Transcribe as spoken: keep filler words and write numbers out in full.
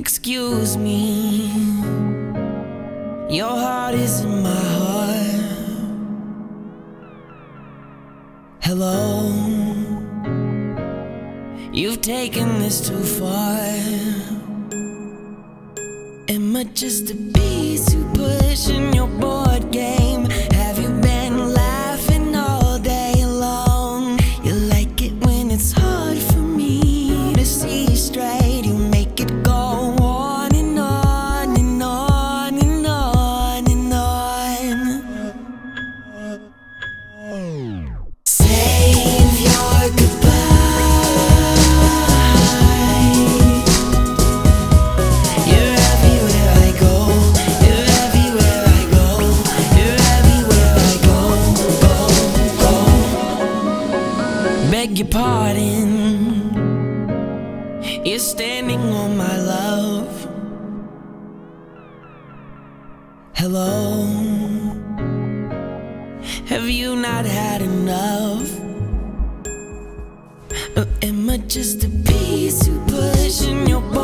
Excuse me, your heart is in my heart. Hello, you've taken this too far. Am I just a piece you push in your board game? Have you been laughing all day long? You like it when it's hard for me to see straight. You make it go on and on and on and on and on. Save your goodbye. You're everywhere I go. You're everywhere I go. You're everywhere I go. Go, go. Beg your pardon. You're standing on my love. Hello, have you not had enough? Or am I just a piece you push in your body?